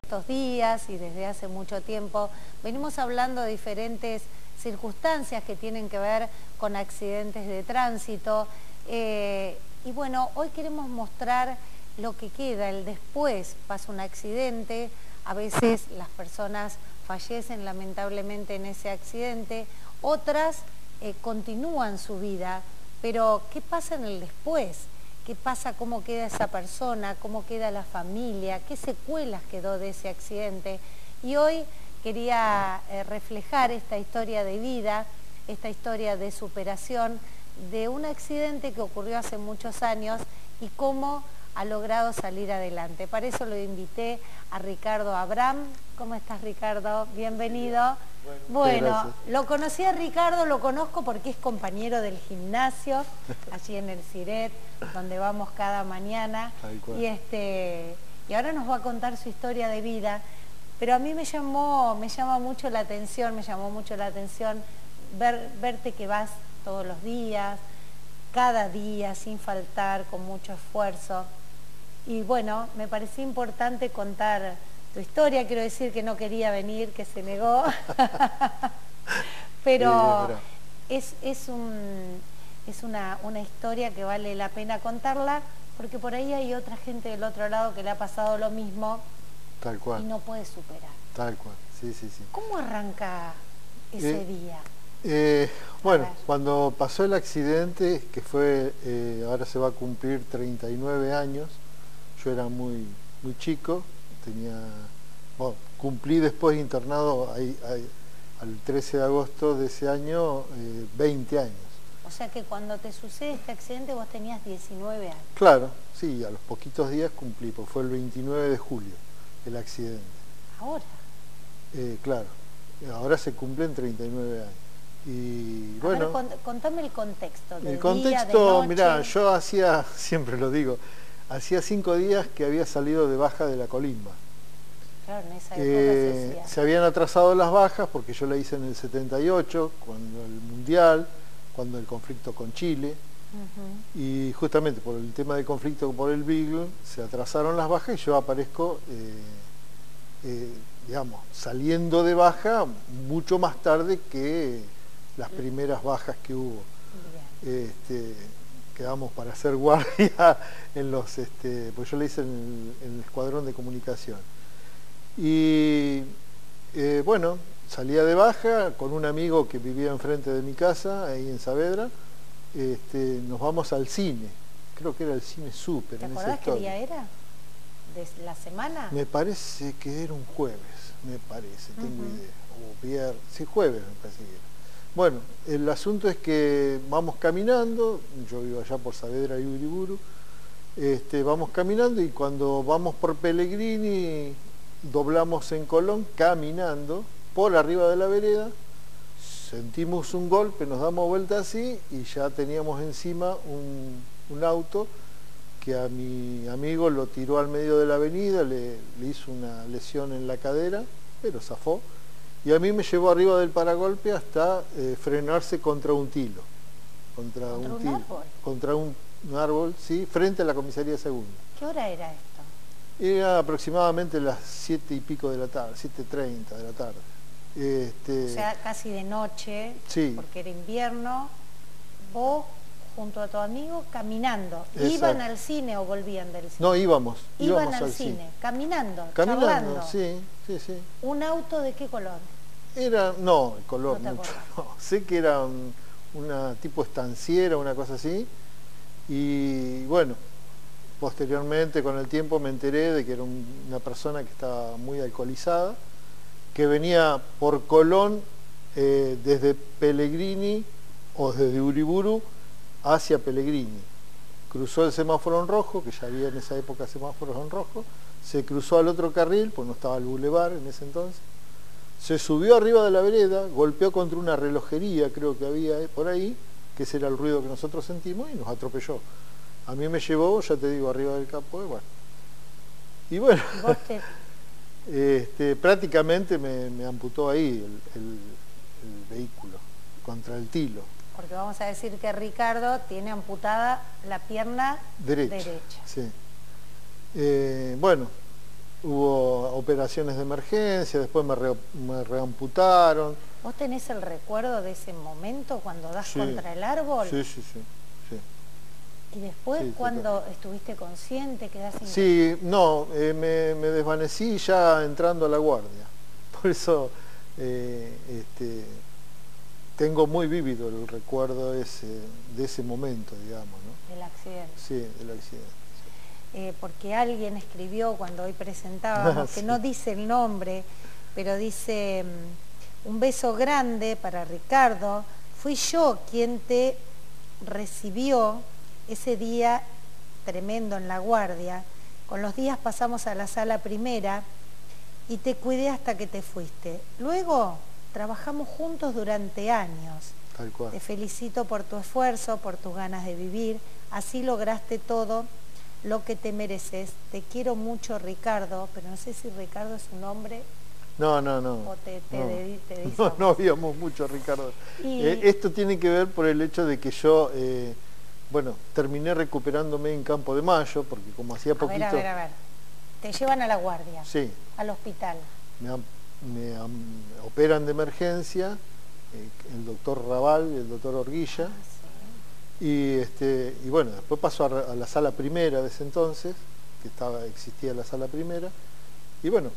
estos días y desde hace mucho tiempo venimos hablando de diferentes circunstancias que tienen que ver con accidentes de tránsito y bueno, hoy queremos mostrar lo que queda, el después. Pasa un accidente, a veces las personas fallecen lamentablemente en ese accidente, otras continúan su vida, pero ¿qué pasa en el después? ¿Qué pasa? ¿Cómo queda esa persona? ¿Cómo queda la familia? ¿Qué secuelas quedó de ese accidente? Y hoy quería reflejar esta historia de vida, esta historia de superación de un accidente que ocurrió hace muchos años y cómo ha logrado salir adelante. Para eso lo invité a Ricardo Abram. ¿Cómo estás, Ricardo? Bienvenido. Bueno, lo conocí a Ricardo, lo conozco porque es compañero del gimnasio, allí en el Siret, donde vamos cada mañana. Y ahora nos va a contar su historia de vida. Pero a mí me llamó mucho la atención, verte que vas todos los días, cada día, sin faltar, con mucho esfuerzo. Y bueno, me parecía importante contar tu historia. Quiero decir que no quería venir, que se negó. Pero es una historia que vale la pena contarla, porque por ahí hay otra gente del otro lado que le ha pasado lo mismo. Tal cual. Y no puede superar. Tal cual, sí. ¿Cómo arranca ese día? Bueno, cuando pasó el accidente, que fue, ahora se va a cumplir 39 años, yo era muy chico, cumplí después internado al 13 de agosto de ese año 20 años. O sea que cuando te sucede este accidente vos tenías 19 años. Claro, sí, a los poquitos días cumplí, porque fue el 29 de julio el accidente. ¿Ahora? Claro, ahora se cumplen 39 años. Y bueno, contame el contexto. El contexto, mirá, yo hacía, siempre lo digo, hacía 5 días que había salido de baja de la colimba. Claro, en esa época se habían atrasado las bajas porque yo la hice en el 78, cuando el Mundial, cuando el conflicto con Chile, y justamente por el tema del conflicto por el Beagle, se atrasaron las bajas y yo aparezco, digamos, saliendo de baja mucho más tarde que las primeras bajas que hubo. Quedamos para hacer guardia en los, pues yo le hice en el escuadrón de comunicación. Y bueno, salía de baja con un amigo que vivía enfrente de mi casa, ahí en Saavedra. Nos vamos al cine, creo que era el Cine Super. ¿Te acordás qué día era? ¿De la semana? Me parece que era un jueves, me parece, tengo idea. O viernes, sí, jueves me parece que era. Bueno, el asunto es que vamos caminando, yo vivo allá por Saavedra y Uriburu, vamos caminando y cuando vamos por Pellegrini, doblamos en Colón, caminando, por arriba de la vereda, sentimos un golpe, nos damos vuelta así y ya teníamos encima un auto que a mi amigo lo tiró al medio de la avenida, le hizo una lesión en la cadera, pero zafó. Y a mí me llevó arriba del paragolpe hasta frenarse contra un tilo. Contra un árbol, sí, frente a la comisaría segunda. ¿Qué hora era esto? Era aproximadamente las 7 y pico de la tarde, 7:30 de la tarde. O sea, casi de noche, sí. Porque era invierno. Vos, junto a tu amigo, caminando. Exacto. ¿Iban al cine o volvían del cine? No, íbamos Iban al cine. cine, caminando, charlando. Sí. ¿Un auto de qué color? Era, no, el color no mucho, no. Sé que era una tipo estanciera, una cosa así, y bueno, posteriormente con el tiempo me enteré de que era una persona que estaba muy alcoholizada, que venía por Colón desde Pellegrini o desde Uriburu hacia Pellegrini. Cruzó el semáforo en rojo, que ya había en esa época semáforos en rojo, se cruzó al otro carril, pues no estaba el bulevar en ese entonces, se subió arriba de la vereda, golpeó contra una relojería, creo que había por ahí, que ese era el ruido que nosotros sentimos, y nos atropelló. A mí me llevó, ya te digo, arriba del capó, y bueno, prácticamente me amputó ahí el vehículo, contra el tilo. Porque vamos a decir que Ricardo tiene amputada la pierna derecha. Sí. Bueno, hubo operaciones de emergencia, después me reamputaron. ¿Vos tenés el recuerdo de ese momento cuando das Sí. contra el árbol? Sí, sí, sí. Sí. ¿Y después Sí, cuando estuviste consciente, quedás sin... Sí, no, me desvanecí ya entrando a la guardia. Por eso tengo muy vívido el recuerdo de ese momento, digamos, ¿no? del accidente? Sí, del accidente. Porque alguien escribió cuando hoy presentábamos, que Sí. no dice el nombre, pero dice, un beso grande para Ricardo, fui yo quien te recibió ese día tremendo en la guardia, con los días pasamos a la sala primera y te cuidé hasta que te fuiste. Luego trabajamos juntos durante años. Tal cual. Te felicito por tu esfuerzo, por tus ganas de vivir, así lograste todo lo que te mereces. Te quiero mucho, Ricardo, pero no sé si Ricardo es un hombre No. o te dice... No habíamos mucho, Ricardo. Y- Esto tiene que ver por el hecho de que yo, bueno, terminé recuperándome en Campo de Mayo, porque como hacía poquito... A ver. Te llevan a la guardia, Sí, al hospital. me operan de emergencia, el doctor Raval y el doctor Orguilla, Ah, sí. y bueno, después paso a la sala primera de ese entonces, que existía la sala primera, y bueno,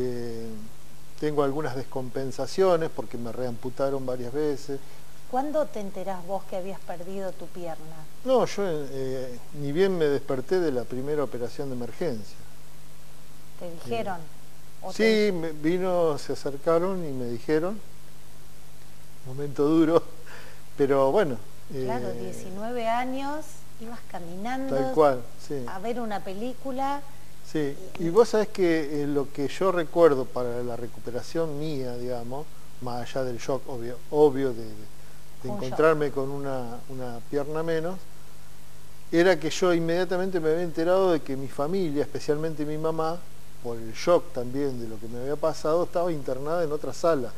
tengo algunas descompensaciones porque me reamputaron varias veces. ¿Cuándo te enterás vos que habías perdido tu pierna? No, yo ni bien me desperté de la primera operación de emergencia. ¿Te dijeron? ¿O Sí, se acercaron y me dijeron, momento duro, pero bueno. Claro, 19 años, ibas caminando Tal cual, sí. a ver una película. Sí, y vos sabés que lo que yo recuerdo para la recuperación mía, digamos, más allá del shock obvio de encontrarme con una pierna menos, era que yo inmediatamente me había enterado de que mi familia, especialmente mi mamá, por el shock también de lo que me había pasado, estaba internada en otra sala.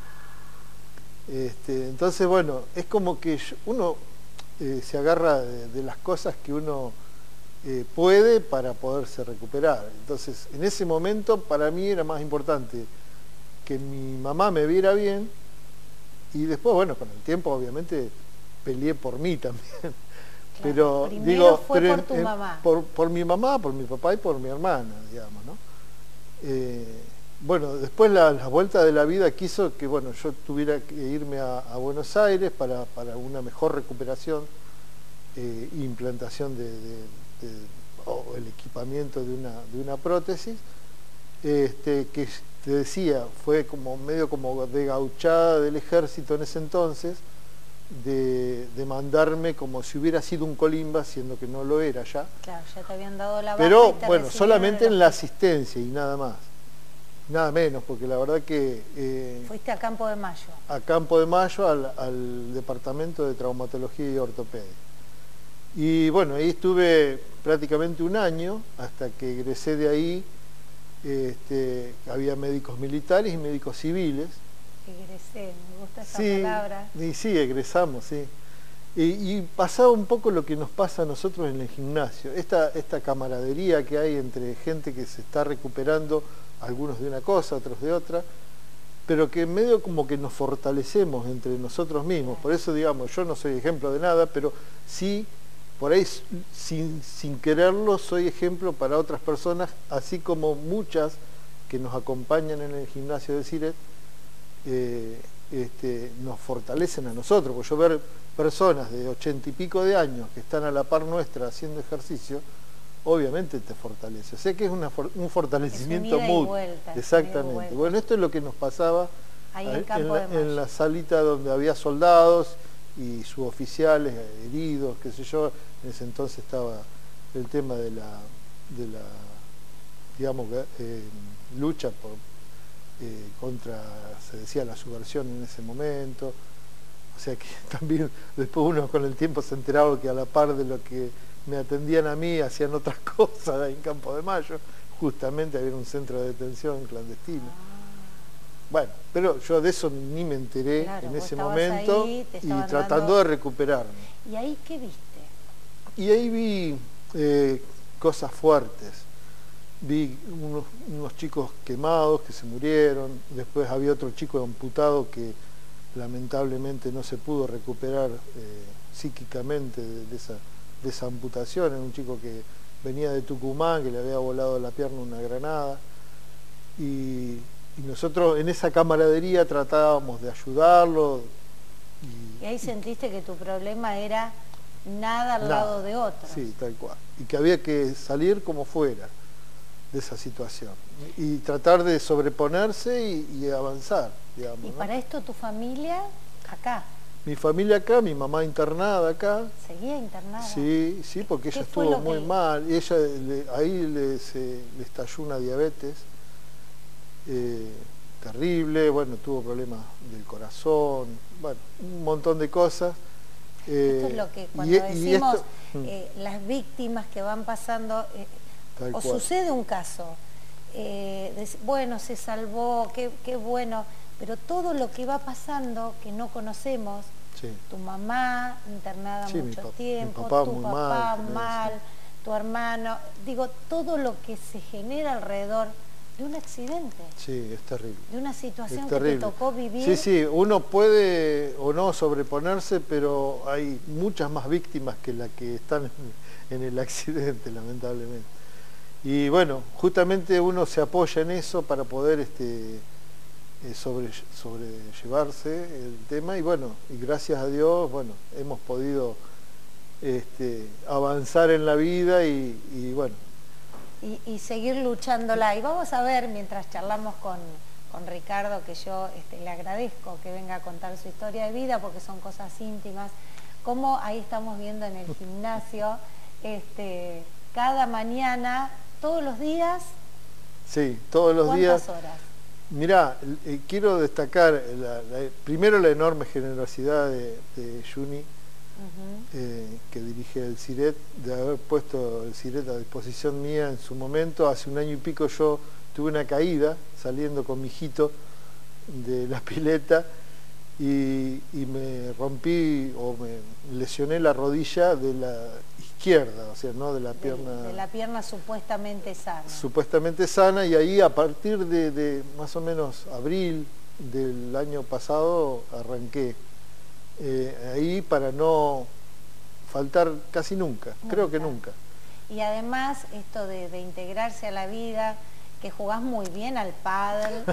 Entonces, bueno, es como que uno se agarra de las cosas que uno puede para poderse recuperar. Entonces, en ese momento, para mí era más importante que mi mamá me viera bien y después, bueno, con el tiempo, obviamente, peleé por mí también. Claro, Pero primero digo, fue por tu mamá. Por mi mamá, por mi papá y por mi hermana, digamos, ¿no? Bueno, después la vuelta de la vida quiso que, bueno, yo tuviera que irme a Buenos Aires para una mejor recuperación e implantación o el equipamiento de una prótesis, que te decía, fue como medio como de gauchada del ejército en ese entonces, de mandarme como si hubiera sido un colimba, siendo que no lo era ya. Claro, ya te habían dado la baja. Pero y te bueno, recibieron solamente el en la hospital. asistencia y nada más. Nada menos, porque la verdad que Fuiste a Campo de Mayo. a Campo de Mayo al departamento de traumatología y ortopedia. Y bueno, ahí estuve prácticamente un año hasta que egresé de ahí. Había médicos militares y médicos civiles. Egresé, me gusta esa Sí, palabra. y sí, egresamos, sí. Y pasaba un poco lo que nos pasa a nosotros en el gimnasio, esta camaradería que hay entre gente que se está recuperando, algunos de una cosa, otros de otra, pero que en medio como que nos fortalecemos entre nosotros mismos. Por eso, digamos, yo no soy ejemplo de nada, pero sí, por ahí sin quererlo, soy ejemplo para otras personas, así como muchas que nos acompañan en el gimnasio de Siret, nos fortalecen a nosotros. Porque yo ver personas de 80 y pico de años que están a la par nuestra haciendo ejercicio, obviamente te fortalece. O sea que es un fortalecimiento ida y mutuo. vuelta, Exactamente. ida y vuelta. Bueno, esto es lo que nos pasaba Ahí en Campo de Mayo. en la salita donde había soldados y suboficiales heridos, qué sé yo. En ese entonces estaba el tema de la digamos, lucha contra, se decía, la subversión en ese momento. O sea que también después uno con el tiempo se enteraba que a la par de lo que me atendían a mí hacían otras cosas ahí en Campo de Mayo. Justamente había un centro de detención clandestino. Bueno, pero yo de eso ni me enteré Claro, en vos ese estabas momento ahí, te y estaban tratando dando... de recuperarme. ¿Y ahí qué viste? Y ahí vi cosas fuertes. vi unos chicos quemados que se murieron, después había otro chico amputado que lamentablemente no se pudo recuperar psíquicamente de esa amputación. Era un chico que venía de Tucumán, que le había volado la pierna una granada, y nosotros en esa camaradería tratábamos de ayudarlo. Y ahí sentiste que tu problema era nada al lado de otro. Sí, tal cual. Y que había que salir como fuera de esa situación y tratar de sobreponerse y avanzar, digamos. ¿Y ¿no? para esto tu familia acá? Mi familia acá, mi mamá internada acá. ¿Seguía internada? Sí, sí, porque ella estuvo muy mal. Ella ahí le estalló una diabetes terrible, bueno, tuvo problemas del corazón, bueno, un montón de cosas. Esto es lo que cuando decimos las víctimas que van pasando, o sucede un caso, bueno, se salvó, qué bueno, pero todo lo que va pasando que no conocemos, tu mamá internada mucho tiempo, tu papá mal, tu hermano, digo, todo lo que se genera alrededor de un accidente. Sí, es terrible. De una situación que te tocó vivir. Sí, sí, uno puede o no sobreponerse, pero hay muchas más víctimas que las que están en el accidente, lamentablemente. Y bueno, justamente uno se apoya en eso para poder sobrellevarse el tema, y bueno, y gracias a Dios, bueno, hemos podido avanzar en la vida y bueno. Y seguir luchándola. Y vamos a ver, mientras charlamos con Ricardo, que yo le agradezco que venga a contar su historia de vida, porque son cosas íntimas, cómo ahí estamos viendo en el gimnasio, cada mañana, todos los días. Sí, todos los días. ¿Cuántas horas? Mirá, quiero destacar primero la enorme generosidad de Juni, que dirige el CIRET, de haber puesto el CIRET a disposición mía en su momento. Hace un año y pico yo tuve una caída saliendo con mi hijito de la pileta y me rompí o me lesioné la rodilla de la izquierda, o sea, no de la pierna... De la pierna supuestamente sana. Supuestamente sana, y ahí a partir de más o menos abril del año pasado arranqué. Ahí para no faltar casi nunca, creo que nunca. Y además esto de integrarse a la vida, que jugás muy bien al pádel.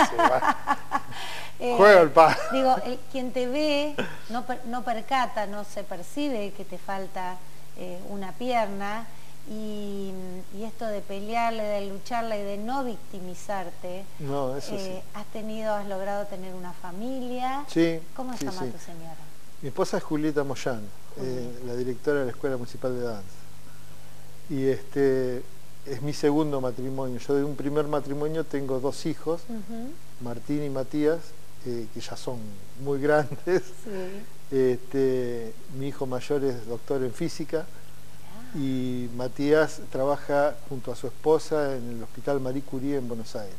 Juego al pádel. Digo, quien te ve no percata, no se percibe que te falta una pierna, y esto de pelearle, de lucharla y de no victimizarte. No, eso sí. Has logrado tener una familia. Sí. ¿Cómo se llama tu señora? Mi esposa es Julieta Moyano, la directora de la Escuela Municipal de Danza. Y es mi segundo matrimonio. Yo de un primer matrimonio tengo 2 hijos, Martín y Matías, que ya son muy grandes. Sí. Mi hijo mayor es doctor en física, y Matías trabaja junto a su esposa en el Hospital Marie Curie en Buenos Aires.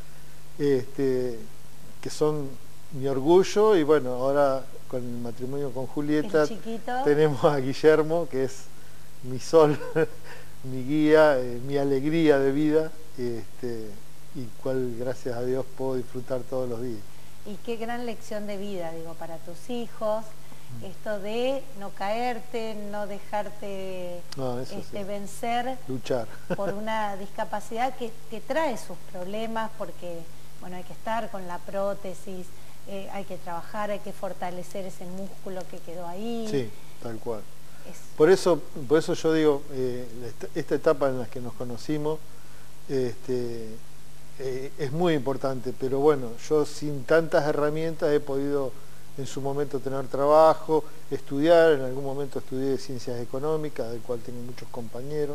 Que son mi orgullo, y bueno, ahora con el matrimonio con Julieta tenemos a Guillermo, que es mi sol, mi guía, mi alegría de vida, y cual gracias a Dios puedo disfrutar todos los días. Y qué gran lección de vida, digo, para tus hijos, esto de no caerte, no dejarte vencer, luchar por una discapacidad que trae sus problemas, porque bueno, hay que estar con la prótesis, hay que trabajar, hay que fortalecer ese músculo que quedó ahí. Sí, tal cual. Por eso yo digo, esta etapa en la que nos conocimos es muy importante, pero bueno, yo sin tantas herramientas he podido en su momento tener trabajo, estudiar, en algún momento estudié Ciencias Económicas, del cual tengo muchos compañeros,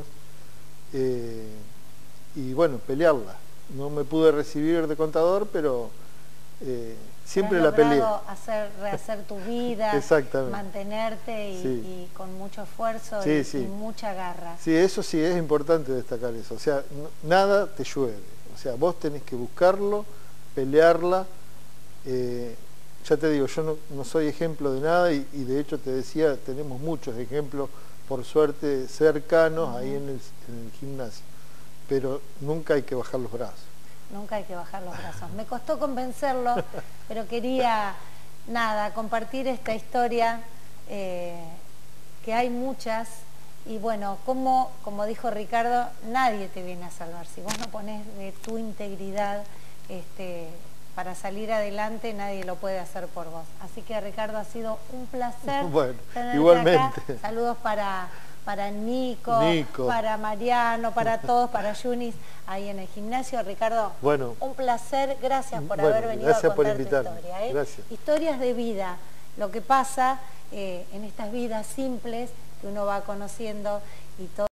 y bueno, pelearla. No me pude recibir de contador, pero siempre la peleé. Rehacer tu vida, mantenerte y con mucho esfuerzo y mucha garra. Sí, eso sí, es importante destacar eso. O sea, nada te llueve. O sea, vos tenés que buscarlo, pelearla. Ya te digo, yo no soy ejemplo de nada, y de hecho te decía, tenemos muchos ejemplos, por suerte, cercanos ahí en el gimnasio. pero nunca hay que bajar los brazos. Nunca hay que bajar los brazos. Me costó convencerlo, pero quería, compartir esta historia, que hay muchas, y bueno, como dijo Ricardo, nadie te viene a salvar. Si vos no pones de tu integridad para salir adelante, nadie lo puede hacer por vos. Así que, Ricardo, ha sido un placer tenerte igualmente. acá. Saludos para Nico, para Mariano, para todos, para Yunis, ahí en el gimnasio. Ricardo, un placer, gracias por haber venido a contar tu historia. Gracias. Historias de vida, lo que pasa en estas vidas simples que uno va conociendo y todo.